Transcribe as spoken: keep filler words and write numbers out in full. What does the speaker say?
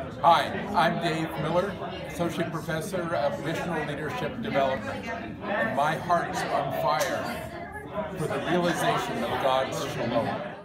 Hi, I'm Dave Miller, Associate Professor of Missional Leadership Development, and my heart's on fire for the realization of God's shalom.